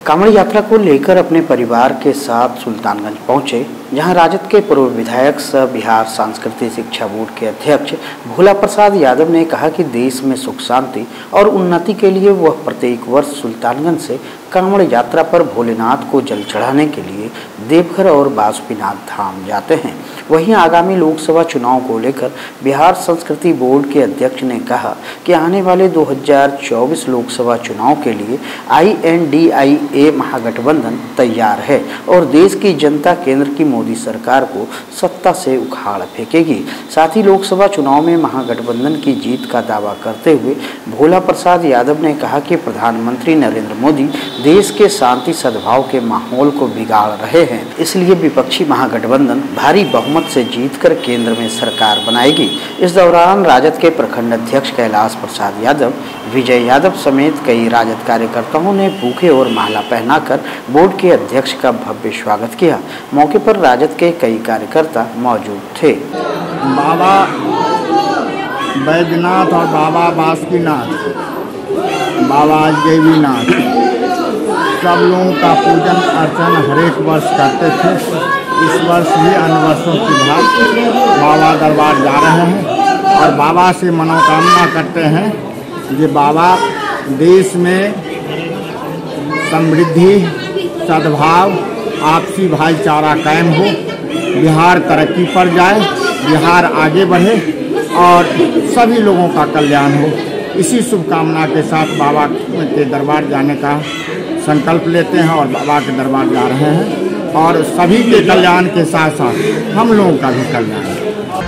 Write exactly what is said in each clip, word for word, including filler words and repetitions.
कांवड़ यात्रा को लेकर अपने परिवार के साथ सुल्तानगंज पहुंचे, जहां राजद के पूर्व विधायक सह बिहार सांस्कृतिक शिक्षा बोर्ड के अध्यक्ष भोला प्रसाद यादव ने कहा कि देश में सुख शांति और उन्नति के लिए वह प्रत्येक वर्ष सुल्तानगंज से कांवड़ यात्रा पर भोलेनाथ को जल चढ़ाने के लिए देवघर और बासुकीनाथ धाम जाते हैं। वहीं आगामी लोकसभा चुनाव को लेकर बिहार संस्कृति बोर्ड के अध्यक्ष ने कहा कि आने वाले दो हज़ार चौबीस लोकसभा चुनाव के लिए आई एन डी आई ए महागठबंधन तैयार है और देश की जनता केंद्र की मोदी सरकार को सत्ता से उखाड़ फेंकेगी। साथ ही लोकसभा चुनाव में महागठबंधन की जीत का दावा करते हुए भोला प्रसाद यादव ने कहा कि प्रधानमंत्री नरेंद्र मोदी देश के शांति सद्भाव के माहौल को बिगाड़ रहे हैं, इसलिए विपक्षी महागठबंधन भारी बहुमत से जीतकर केंद्र में सरकार बनाएगी। इस दौरान राजद के प्रखंड अध्यक्ष कैलाश प्रसाद यादव, विजय यादव समेत कई राजद कार्यकर्ताओं ने भूखे और माला पहनाकर बोर्ड के अध्यक्ष का भव्य स्वागत किया। मौके पर राजद के कई कार्यकर्ता मौजूद थे। बाबा बैद्यनाथ और बाबा बासुकीनाथ, बाबा देवीनाथ, सब लोगों का पूजन अर्चन हर एक वर्ष करते थे। इस वर्ष भी अन्य वर्षों की भांति बाबा दरबार जा रहे हैं और बाबा से मनोकामना करते हैं कि बाबा देश में समृद्धि, सद्भाव, आपसी भाईचारा कायम हो, बिहार तरक्की पर जाए, बिहार आगे बढ़े और सभी लोगों का कल्याण हो। इसी शुभकामना के साथ बाबा के दरबार जाने का संकल्प लेते हैं और बाबा के दरबार जा रहे हैं और सभी के कल्याण के साथ साथ हम लोगों का भी कल्याण है।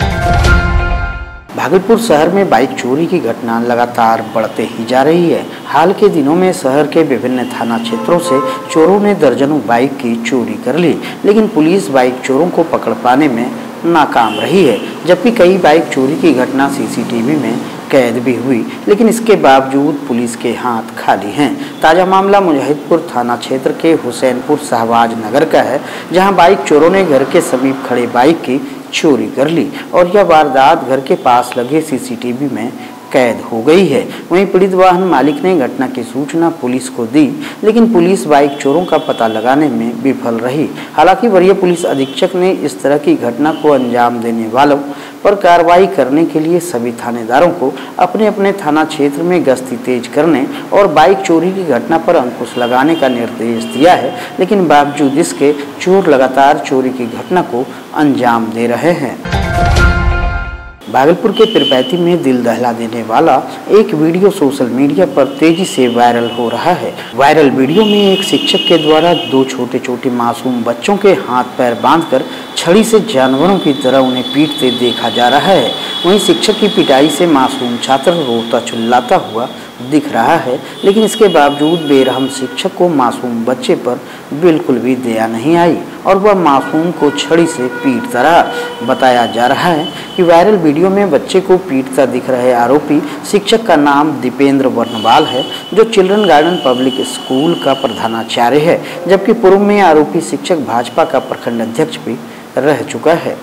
भागलपुर शहर में बाइक चोरी की घटना लगातार बढ़ते ही जा रही है। हाल के दिनों में शहर के विभिन्न थाना क्षेत्रों से चोरों ने दर्जनों बाइक की चोरी कर ली, लेकिन पुलिस बाइक चोरों को पकड़ पाने में नाकाम रही है। जबकि कई बाइक चोरी की घटना सी सी टी वी में कैद भी हुई, लेकिन इसके बावजूद पुलिस के हाथ खाली हैं। ताज़ा मामला मुजफ्फरपुर थाना क्षेत्र के हुसैनपुर शहबाज नगर का है, जहां बाइक चोरों ने घर के समीप खड़े बाइक की चोरी कर ली और यह वारदात घर के पास लगे सी सी टी वी में कैद हो गई है। वहीं पीड़ित वाहन मालिक ने घटना की सूचना पुलिस को दी, लेकिन पुलिस बाइक चोरों का पता लगाने में विफल रही। हालांकि वरीय पुलिस अधीक्षक ने इस तरह की घटना को अंजाम देने वालों पर कार्रवाई करने के लिए सभी थानेदारों को अपने अपने थाना क्षेत्र में गश्ती तेज करने और बाइक चोरी की घटना पर अंकुश लगाने का निर्देश दिया है, लेकिन बावजूद इसके चोर लगातार चोरी की घटना को अंजाम दे रहे हैं। भागलपुर के पिरपैती में दिल दहला देने वाला एक वीडियो सोशल मीडिया पर तेजी से वायरल हो रहा है। वायरल वीडियो में एक शिक्षक के द्वारा दो छोटे छोटे मासूम बच्चों के हाथ पैर बांधकर छड़ी से जानवरों की तरह उन्हें पीटते देखा जा रहा है। वहीं शिक्षक की पिटाई से मासूम छात्र रोता चिल्लाता हुआ दिख रहा है, लेकिन इसके बावजूद बेरहम शिक्षक को मासूम बच्चे पर बिल्कुल भी दया नहीं आई और वह मासूम को छड़ी से पीटता रहा। बताया जा रहा है कि वायरल वीडियो में बच्चे को पीटता दिख रहे आरोपी शिक्षक का नाम दीपेंद्र वर्णवाल है, जो चिल्ड्रन गार्डन पब्लिक स्कूल का प्रधानाचार्य है, जबकि पूर्व में आरोपी शिक्षक भाजपा का प्रखंड अध्यक्ष भी रह चुका है।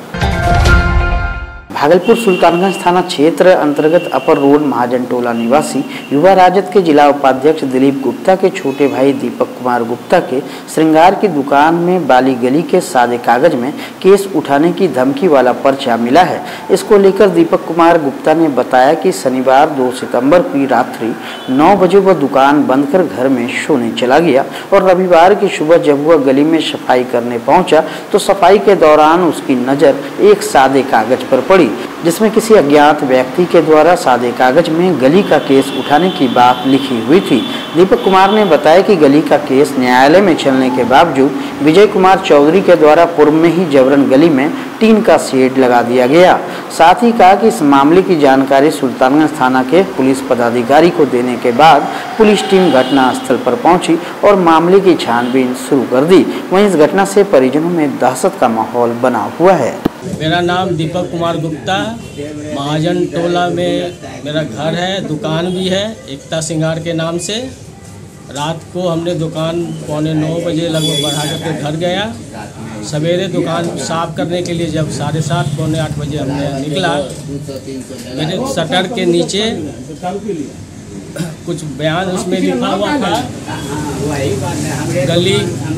भागलपुर सुल्तानगंज थाना क्षेत्र अंतर्गत अपर रोड महाजन टोला निवासी युवा राजद के जिला उपाध्यक्ष दिलीप गुप्ता के छोटे भाई दीपक कुमार गुप्ता के श्रृंगार की दुकान में बाली गली के सादे कागज में केस उठाने की धमकी वाला पर्चा मिला है। इसको लेकर दीपक कुमार गुप्ता ने बताया कि शनिवार दो सितंबर की रात्रि नौ बजे वह दुकान बंद कर घर में सोने चला गया और रविवार की सुबह जब वह गली में सफाई करने पहुंचा तो सफाई के दौरान उसकी नज़र एक सादे कागज पर पड़ी, जिसमें किसी अज्ञात व्यक्ति के द्वारा सादे कागज में गली का केस उठाने की बात लिखी हुई थी। दीपक कुमार ने बताया कि गली का केस न्यायालय में चलने के बावजूद विजय कुमार चौधरी के द्वारा पूर्व में ही जबरन गली में टीन का शेड लगा दिया गया। साथ ही कहा कि इस मामले की जानकारी सुल्तानगंज थाना के पुलिस पदाधिकारी को देने के बाद पुलिस टीम घटना स्थल पर पहुंची और मामले की छानबीन शुरू कर दी। वहीं इस घटना से परिजनों में दहशत का माहौल बना हुआ है। मेरा नाम दीपक कुमार गुप्ता, महाजन टोला में मेरा घर है, दुकान भी है एकता श्रृंगार के नाम से। रात को हमने दुकान पौने नौ बजे लगभग बढ़ा करके घर गया। सवेरे दुकान साफ करने के लिए जब साढ़े सात पौने आठ बजे हमने निकला, मेरे शटर के नीचे कुछ बयान उसमें लिखा हुआ था, गली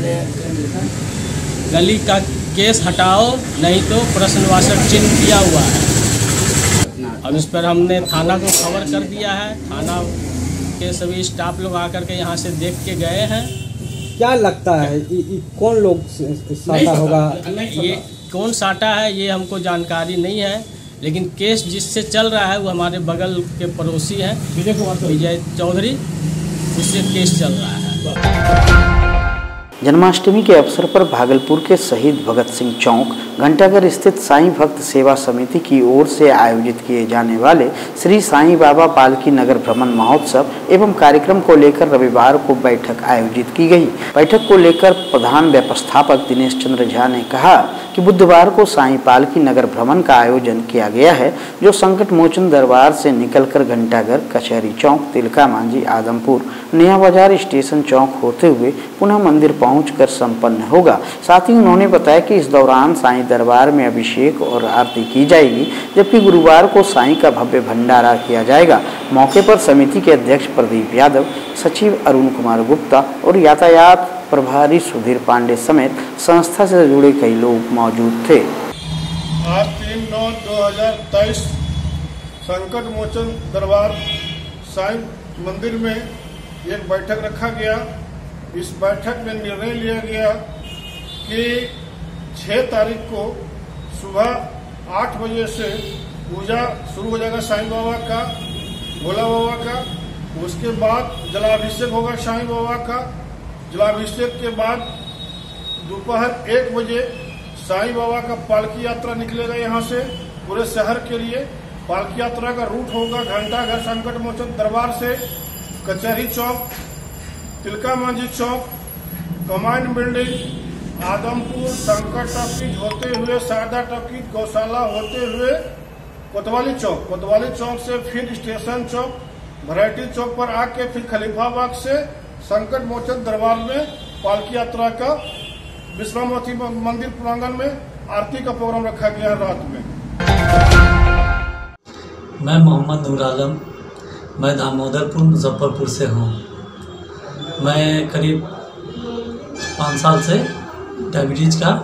गली का केस हटाओ नहीं तो प्रश्नवाचक चिन्ह दिया हुआ है। अब इस पर हमने थाना को खबर कर दिया है। थाना के सभी स्टाफ लोग आकर के यहाँ से देख के गए हैं। क्या लगता है इ, इ, कौन लोग साटा होगा? ये कौन साटा है ये हमको जानकारी नहीं है, लेकिन केस जिससे चल रहा है वो हमारे बगल के पड़ोसी हैं, विजय चौधरी, उससे केस चल रहा है। जन्माष्टमी के अवसर पर भागलपुर के शहीद भगत सिंह चौक घंटाघर स्थित साईं भक्त सेवा समिति की ओर से आयोजित किए जाने वाले श्री साईं बाबा पालकी नगर भ्रमण महोत्सव एवं कार्यक्रम को लेकर रविवार को बैठक आयोजित की गई। बैठक को लेकर प्रधान व्यवस्थापक दिनेश चंद्र झा ने कहा कि बुधवार को साईं पालकी नगर भ्रमण का आयोजन किया गया है, जो संकट मोचन दरबार से निकलकर घंटाघर, कचहरी चौक, तिलका मांझी, आदमपुर, नया बाजार स्टेशन चौक होते हुए पुनः मंदिर पहुंचकर संपन्न होगा। साथ ही उन्होंने बताया कि इस दौरान साईं दरबार में अभिषेक और आरती की जाएगी, जबकि गुरुवार को साईं का भव्य भंडारा किया जाएगा। मौके पर समिति के अध्यक्ष प्रदीप यादव, सचिव अरुण कुमार गुप्ता और यातायात प्रभारी सुधीर पांडे समेत संस्था से जुड़े कई लोग मौजूद थे। आज तीन नौ दो हजार तेईस संकट मोचन दरबार साईं मंदिर में एक बैठक रखा गया। इस बैठक में निर्णय लिया गया कि छह तारीख को सुबह आठ बजे से पूजा शुरू हो जाएगा साईं बाबा का, भोला बाबा का। उसके बाद जलाभिषेक होगा साईं बाबा का। जलाभिषेक के बाद दोपहर एक बजे साईं बाबा का पालकी यात्रा निकलेगा यहाँ से पूरे शहर के लिए। पालकी यात्रा का रूट होगा घंटाघर संकट मोचन दरबार से Kachahri Chowk, Tilka Manjhi Chowk, command building, Adampur, Sankat talkies होते हुए शारदा टॉकीज, गौशाला होते हुए कोतवाली चौक, कोतवाली चौक से फिर स्टेशन चौक, वैरायटी चौक पर आके फिर खलीफाबाग से संकट मोचन दरबार में पालकी यात्रा का विश्रामती मंदिर प्रांगण में आरती का प्रोग्राम रखा गया है रात में। मैं मोहम्मद नूर आलम, मैं दामोदरपुर मुजफ्फरपुर से हूँ। मैं करीब पाँच साल से डायबिटीज का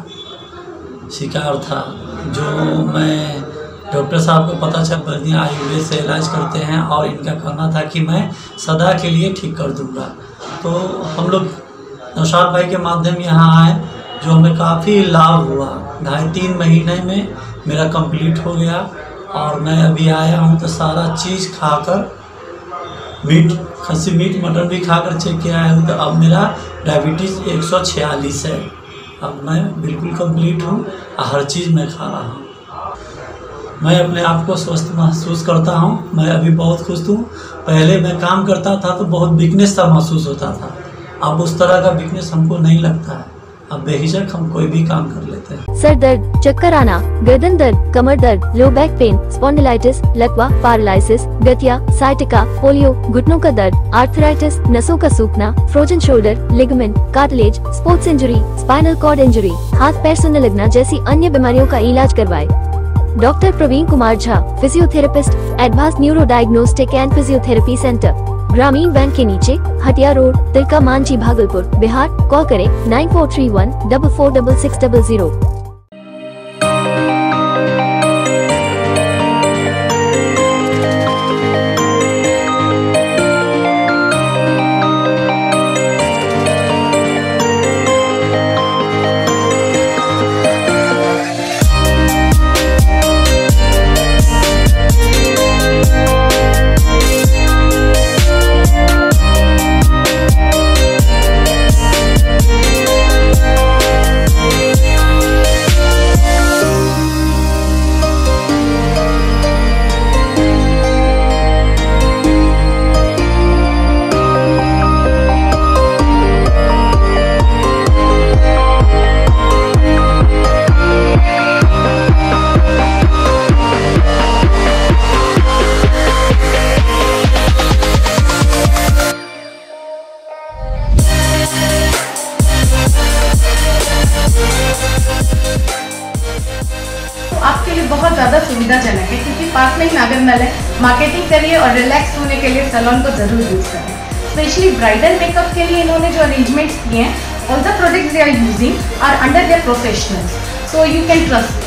शिकार था, जो मैं डॉक्टर साहब को पता चल बर्दिया आयुर्वेद से इलाज करते हैं और इनका कहना था कि मैं सदा के लिए ठीक कर दूंगा। तो हम लोग नौशाद भाई के माध्यम यहाँ आए, जो हमें काफ़ी लाभ हुआ। ढाई तीन महीने में मेरा कंप्लीट हो गया और मैं अभी आया हूँ तो सारा चीज़ खाकर, मीट, खस्सी मीट, मटन भी खाकर चेक किया है तो अब मेरा डायबिटीज़ एक सौ छियालीस है। अब मैं बिल्कुल कंप्लीट हूँ, हर चीज़ मैं खा रहा हूँ। मैं अपने आप को स्वस्थ महसूस करता हूँ। मैं अभी बहुत खुश हूँ। पहले मैं काम करता था तो बहुत वीकनेस सा महसूस होता था, अब उस तरह का वीकनेस हमको नहीं लगता है। अब बेहिचक हम कोई भी काम कर लेते हैं। सर दर्द, चक्कर आना, गर्दन दर्द, कमर दर्द, लो बैक पेन, स्पॉन्डिलाइटिस, लकवा, पैरालिसिस, गठिया, साइटिका, पोलियो, घुटनों का दर्द, आर्थराइटिस, नसों का सूखना, frozen shoulder, ligament, cartilage, sports injury, spinal cord injury, हाथ पैर सुनने लगना जैसी अन्य बीमारियों का इलाज करवाए। Doctor Praveen Kumar Jha, physiotherapist, advance neuro diagnostic and physiotherapy centre, Gramin bank के नीचे, हटिया रोड, तिलका मांझी, भागलपुर, बिहार। कॉल करें nine four three one double four double six double zero. आपके लिए बहुत ज़्यादा सुविधाजनक है, क्योंकि पास में ही नागर नल है। मार्केटिंग करिए और रिलैक्स होने के लिए सैलून को ज़रूर यूज़ करें। स्पेशली ब्राइडल मेकअप के लिए इन्होंने जो अरेंजमेंट्स किए हैं, all the products they are using are under their professionals, so you can trust.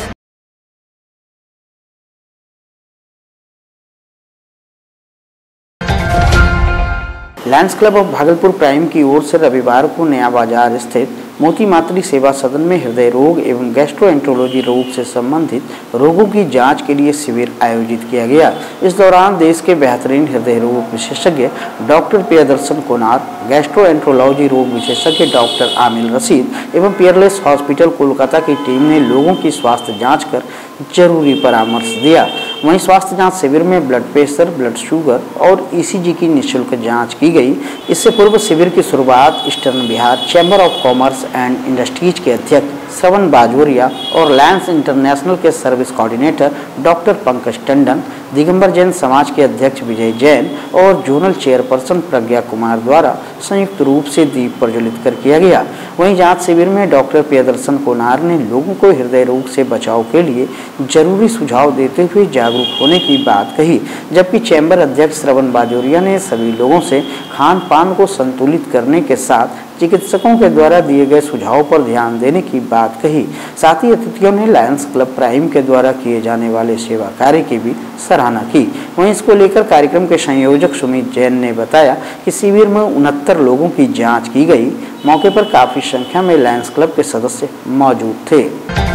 Lions club of Bhagalpur prime की ओर से रविवार को नया बाजार स्थित मोती मातृ सेवा सदन में हृदय रोग एवं गैस्ट्रोएंट्रोलॉजी रोग से संबंधित रोगों की जांच के लिए शिविर आयोजित किया गया। इस दौरान देश के बेहतरीन हृदय रोग विशेषज्ञ डॉक्टर प्रियदर्शन कोनार, गैस्ट्रोएंट्रोलॉजी रोग विशेषज्ञ डॉक्टर आमिल रशीद एवं पियरलेस हॉस्पिटल कोलकाता की टीम ने लोगों की स्वास्थ्य जाँच कर जरूरी परामर्श दिया। वहीं स्वास्थ्य जांच शिविर में ब्लड प्रेशर, ब्लड शुगर और ईसीजी की निःशुल्क जांच की गई। इससे पूर्व शिविर की शुरुआत eastern Bihar chamber of commerce and industries के अध्यक्ष श्रवण बाजोरिया और लायंस इंटरनेशनल के service coordinator doctor Pankaj Tandon, Digambar Jain समाज के अध्यक्ष विजय जैन और जोनल चेयरपर्सन प्रज्ञा कुमार द्वारा संयुक्त रूप से दीप प्रज्वलित कर किया गया। वहीं जांच शिविर में डॉक्टर प्रियदर्शन कोनार ने लोगों को हृदय रोग से बचाव के लिए जरूरी सुझाव देते हुए जागरूक होने की बात कही, जबकि चैम्बर अध्यक्ष श्रवण बाजोरिया ने सभी लोगों से खान पान को संतुलित करने के साथ चिकित्सकों के द्वारा दिए गए सुझाव पर ध्यान देने की बात कही। साथ ही अतिथियों ने लायंस क्लब प्राइम के द्वारा किए जाने वाले सेवा कार्य की भी सराहना की। वहीं इसको लेकर कार्यक्रम के संयोजक सुमित जैन ने बताया कि शिविर में उनहत्तर लोगों की जांच की गई। मौके पर काफी संख्या में लायंस क्लब के सदस्य मौजूद थे।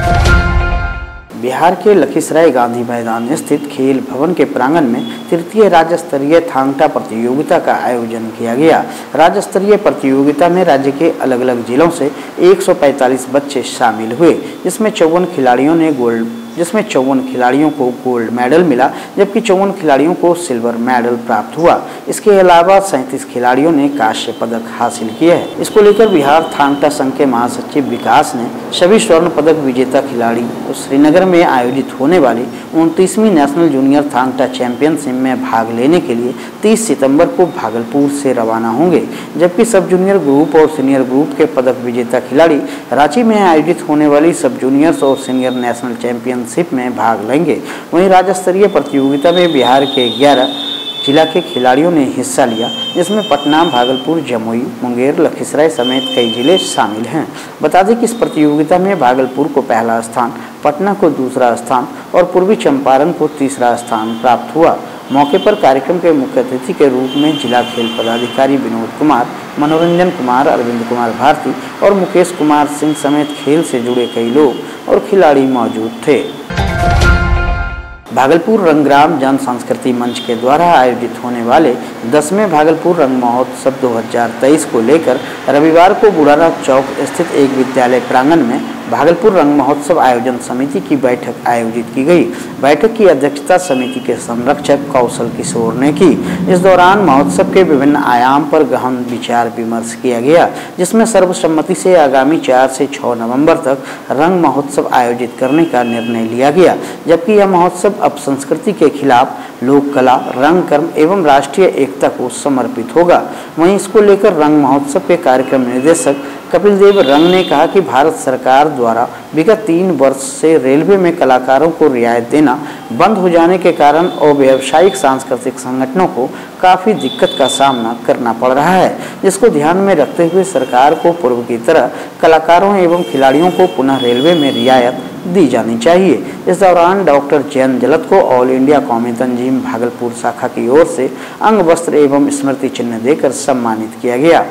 बिहार के लखीसराय गांधी मैदान स्थित खेल भवन के प्रांगण में तृतीय राज्य स्तरीय थांग टा प्रतियोगिता का आयोजन किया गया। राज्य स्तरीय प्रतियोगिता में राज्य के अलग अलग जिलों से एक सौ पैंतालीस बच्चे शामिल हुए, जिसमें चौवन खिलाड़ियों ने गोल्ड जिसमें चौवन खिलाड़ियों को गोल्ड मेडल मिला, जबकि चौवन खिलाड़ियों को सिल्वर मेडल प्राप्त हुआ। इसके अलावा सैंतीस खिलाड़ियों ने कांस्य पदक हासिल किए हैं। इसको लेकर बिहार थांग टा संघ के महासचिव विकास ने सभी स्वर्ण पदक विजेता खिलाड़ी को श्रीनगर में आयोजित होने वाली उनतीसवीं नेशनल जूनियर थांग टा चैंपियनशिप में भाग लेने के लिए तीस सितंबर को भागलपुर से रवाना होंगे, जबकि सब जूनियर ग्रुप और सीनियर ग्रुप के पदक विजेता खिलाड़ी रांची में आयोजित होने वाली सब जूनियर्स और सीनियर नेशनल चैंपियन में भाग लेंगे। वहीं राज्य स्तरीय प्रतियोगिता में बिहार के ग्यारह जिला के खिलाड़ियों ने हिस्सा लिया, जिसमें पटना, भागलपुर, जमुई, मुंगेर, लखीसराय समेत कई जिले शामिल हैं। बता दें कि इस प्रतियोगिता में भागलपुर को पहला स्थान, पटना को दूसरा स्थान और पूर्वी चंपारण को तीसरा स्थान प्राप्त हुआ। मौके पर कार्यक्रम के मुख्य अतिथि के रूप में जिला खेल पदाधिकारी विनोद कुमार, मनोरंजन कुमार, अरविंद कुमार भारती और मुकेश कुमार सिंह समेत खेल से जुड़े कई लोग और खिलाड़ी मौजूद थे। भागलपुर रंगग्राम जन संस्कृति मंच के द्वारा आयोजित होने वाले दसवें भागलपुर रंग महोत्सव दो हज़ार तेईस को लेकर रविवार को बुढ़ाना चौक स्थित एक विद्यालय प्रांगण में भागलपुर रंग महोत्सव आयोजन समिति की बैठक आयोजित की गई। बैठक की अध्यक्षता समिति के संरक्षक कौशल किशोर ने की। इस दौरान महोत्सव के विभिन्न आयाम पर गहन विचार विमर्श किया गया, जिसमें सर्वसम्मति से आगामी चार से छह नवंबर तक रंग महोत्सव आयोजित करने का निर्णय लिया गया, जबकि यह महोत्सव अपसंस्कृति के खिलाफ लोक कला, रंग कर्म एवं राष्ट्रीय एकता को समर्पित होगा। वहीं इसको लेकर रंग महोत्सव के कार्यक्रम निर्देशक कपिल देव रंग ने कहा कि भारत सरकार द्वारा विगत तीन वर्ष से रेलवे में कलाकारों को रियायत देना बंद हो जाने के कारण अव्यावसायिक सांस्कृतिक संगठनों को काफ़ी दिक्कत का सामना करना पड़ रहा है, जिसको ध्यान में रखते हुए सरकार को पूर्व की तरह कलाकारों एवं खिलाड़ियों को पुनः रेलवे में रियायत दी जानी चाहिए। इस दौरान डॉक्टर जैन जलत को ऑल इंडिया कौमी तंजीम भागलपुर शाखा की ओर से अंग वस्त्र एवं स्मृति चिन्ह देकर सम्मानित किया गया।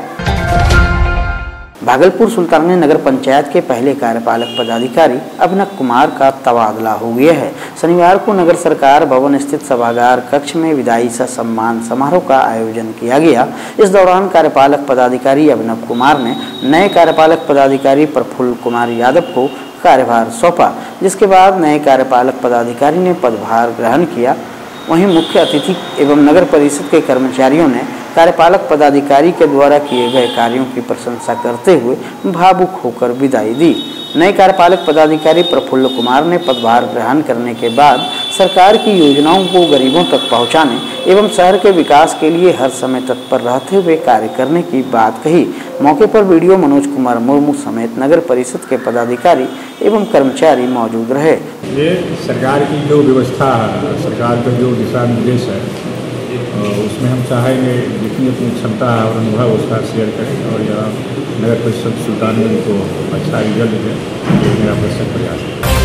भागलपुर सुल्तानगंज नगर पंचायत के पहले कार्यपालक पदाधिकारी अभिनव कुमार का तबादला हो गया है। शनिवार को नगर सरकार भवन स्थित सभागार कक्ष में विदाई सह सम्मान समारोह का आयोजन किया गया। इस दौरान कार्यपालक पदाधिकारी अभिनव कुमार ने नए कार्यपालक पदाधिकारी प्रफुल्ल कुमार यादव को कार्यभार सौंपा, जिसके बाद नए कार्यपालक पदाधिकारी ने पदभार ग्रहण किया। वहीं मुख्य अतिथि एवं नगर परिषद के कर्मचारियों ने कार्यपालक पदाधिकारी के द्वारा किए गए कार्यों की प्रशंसा करते हुए भावुक होकर विदाई दी। नए कार्यपालक पदाधिकारी प्रफुल्ल कुमार ने पदभार ग्रहण करने के बाद सरकार की योजनाओं को गरीबों तक पहुंचाने एवं शहर के विकास के लिए हर समय तत्पर रहते हुए कार्य करने की बात कही। मौके पर वीडियो मनोज कुमार मुर्मू समेत नगर परिषद के पदाधिकारी एवं कर्मचारी मौजूद रहे। ये सरकार की जो व्यवस्था है, सरकार का जो दिशा निर्देश है, उसमें हम चाहेंगे जितनी अपनी क्षमता है और अनुभव उसका शेयर करें और यह नगर परिषद सुल्तानगंज को अच्छा रिजल्ट दे, ये मेरा प्रयास है।